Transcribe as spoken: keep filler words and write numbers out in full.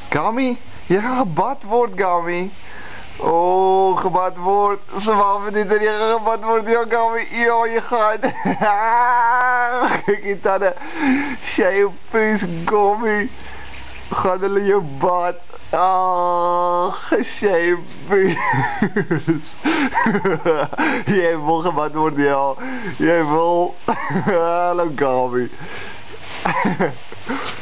Gami, je gaat gebad worden, Gami. Oh, gebad wordt. Ze wou me niet dat je gebad wordt, joh, Gami. Yo, je gaat. Kijk eens aan de shapepiece, Gami. Ga er je bad. Ah, shapepiece. Jij wil gebad worden, joh. Jij wil. Hallo, Gami.